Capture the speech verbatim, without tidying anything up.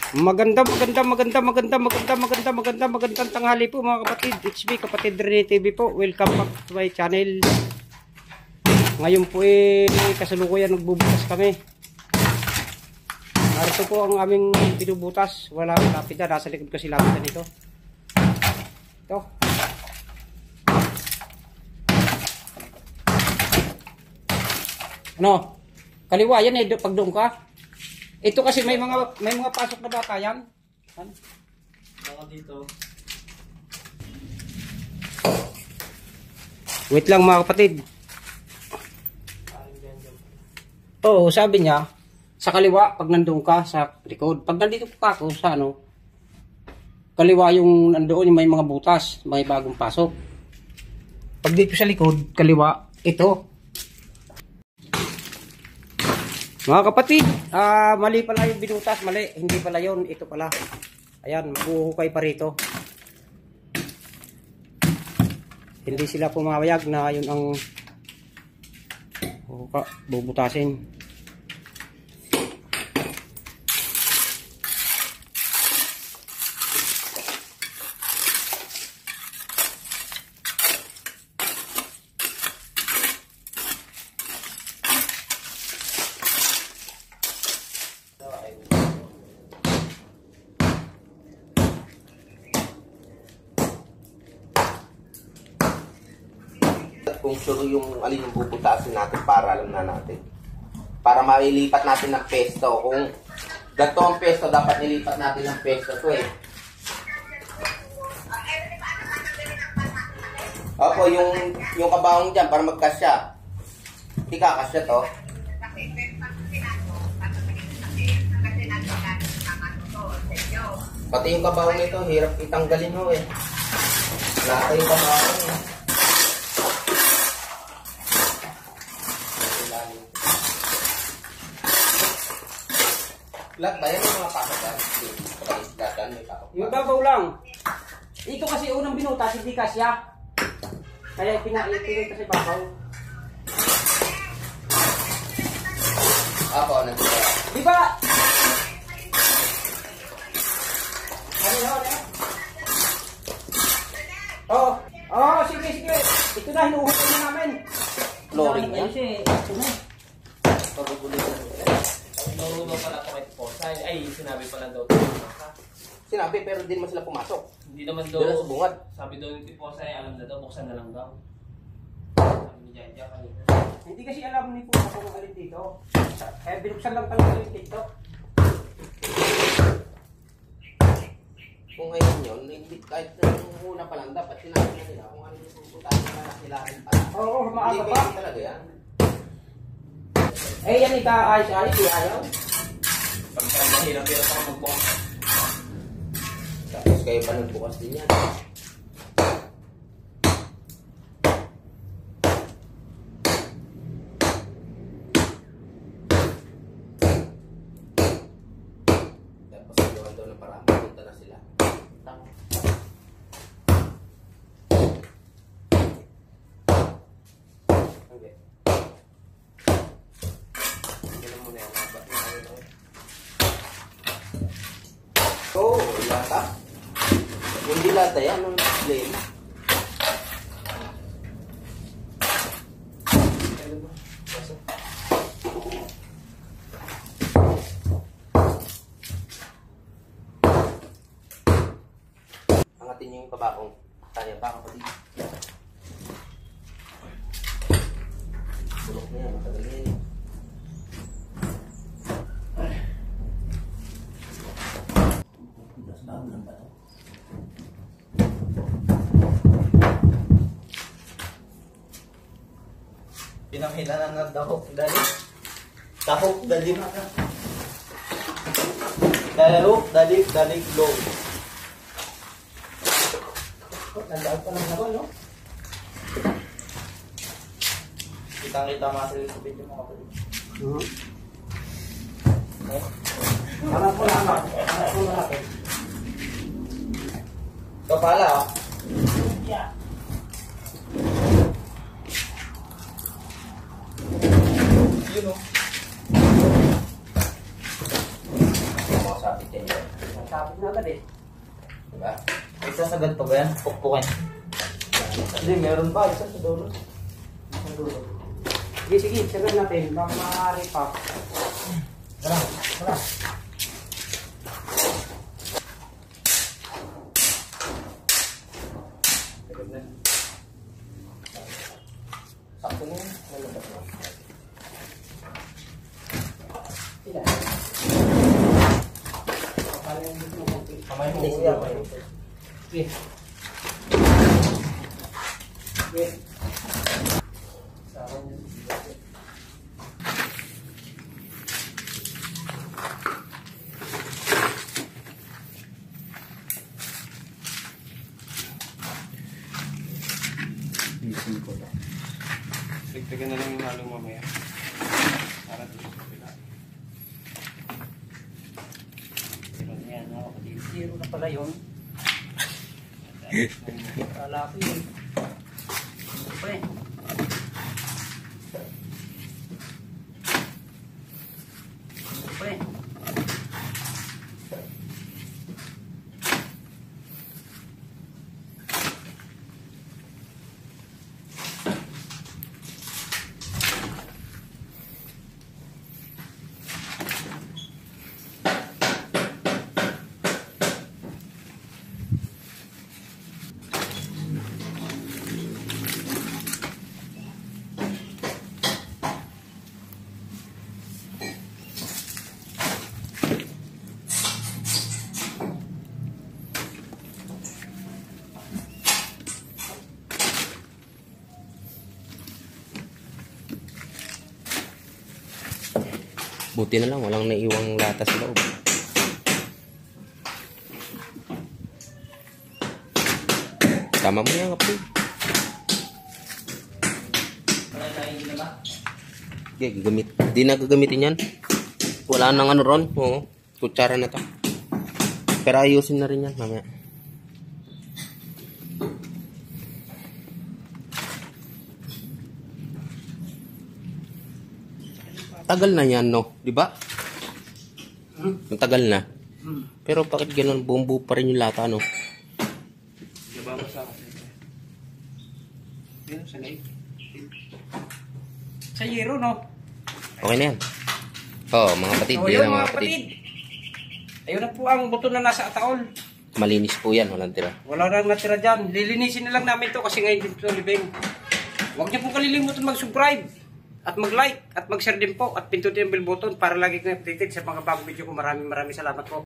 Maganda, maganda, maganda, maganda, maganda, maganda, maganda, magandang tanghali po mga kapatid. It's me, kapatid Rene T V po. Welcome back to my channel. Ngayon po eh, kasalukuyan nagbubutas kami. Narito po ang aming binubutas. Wala akong lapida, nasa likod kasi lapida nito. Ito. Ano? Kaliwa yan eh, pag doon ka. Ito kasi may mga may mga pasok na bata yan. Ano? Baka dito. Wait lang mga kapatid. Oo, sabi niya, sa kaliwa pag nandoon ka sa likod. Pag nandito ka ako sa ano, kaliwa yung nandoon yung may mga butas, may bagong pasok. Pag dito sa likod, kaliwa, ito. Mga kapatid, uh, mali pala yung binutas, mali, hindi pala yun, ito pala. Ayan, mabuhukay pa rito. Hindi sila pumayag na yun ang buka, bubutasin. Kung sure yung alin yung bubutasin natin para alam na natin. Para mailipat natin ng pesto. Kung ganito ang pesto, dapat nilipat natin ng pesto to eh. Opo, yung, yung kabahong dyan para magkasya. Hindi kakasya to. Pati yung kabahong nito, hirap itanggalin ho eh. Lata yung kabahong eh. Lahat ba yan yung mga pasok yan? Lahat may pasok. Yung babaw lang. Ito kasi unang binutas, hindi kasya. Kaya pinaitin kasi babaw. Apo, nandito. Di ba? Ano na, ano? Oo. Oo, sige, sige. Ito na, hinuhukay na namin. Flooring niya? Kasi, ito na. Pagugulitan. Marunong pala ako kay Posay. Ay, sinabi pala daw. Sinabi, pero hindi naman sila pumasok. Hindi naman daw. Doon sa bungad. Sabi daw ni Posay, alam na daw, buksan na lang daw. Sabi ni Jaya kanina. Hindi kasi alam ni Pusa kung alin dito. Kaya binuksan lang talaga yung TikTok. Kung ngayon yun, hindi, kahit nung una pa lang, dapat sinabi na nila kung ano yung puputasin na nila rin pala. Oo, maaga Hindi pa. pwede talaga yan. Eh, yan ika-ayos-ayos, di ayaw. Pagka mahirap-hirap ako magbukas. Tapos kayo pa nagbukas din yan. Tapos nagawan daw ng parang punta na sila. Okay. Ganun muna yung mga ba't na Oo, oh, lata. Hindi lata yan, ang flame. Angatin niyo yung kabakong. Kaya pa kapatid. Bulok na yan, matagal na yan. Pinamilanan ng dahok dali. Dahok dali maka. Dahok dali dali glow. Nandaan pa lang naman, no? Kitang-kita masil sa video mo kapatid. Uh-huh. Harap ko lang, harap ko lang. Ito pala, oh. Yeah. Yun, oh. Mga sapit yan yun. Tapos na agad eh. Diba? Isa sa ganito ba yan? Pukpukin. Hindi, meron pa. Isa sa dulo. Sa dulo. Sige, sige, sagal natin. Baka maaari pa. Tara, tara. Sakto na yun. Lalabas na. Sila. Kala yung gusto mo konti. Kamay mo, Hindi, kuya. sige. Sige. Sige. Sarang yun. Dagdagan na lang yung halo mamaya. Para dito sa kapila. Pero yan, mga kapatid. Zero na pala yun. Kala ko yun. Ano pa eh? Ano pa eh? Buti na lang, walang naiwang lata sa loob. Tama mo yan, kapatid. Wala tayo hindi na ba? Okay, gagamit. Di na gagamitin yan. Wala nang ano ron. Oo, kutsara na to. Pero ayusin na rin yan, mamaya. Tagal na yan, no? Di ba? Hmm? Matagal na. Hmm. Pero bakit ganun, buong buo pa rin yung lata, no? Diba mo sa akin? Yun, sa light. Sa yero, no? Okay na yan. Oo, mga kapatid. So, Yan yun, ang mga mga kapatid. kapatid. Ayun na po ang buto na nasa ataol. Malinis po yan, walang tira. Wala nang natira dyan. Lilinisin na lang namin to kasi ngayon dito libing. Huwag niyo pong kalilimutan mag-subscribe at mag-like at mag-share din po at pindutin ang bell button para lagi kang updated sa mga bagong video ko. Maraming maraming salamat po.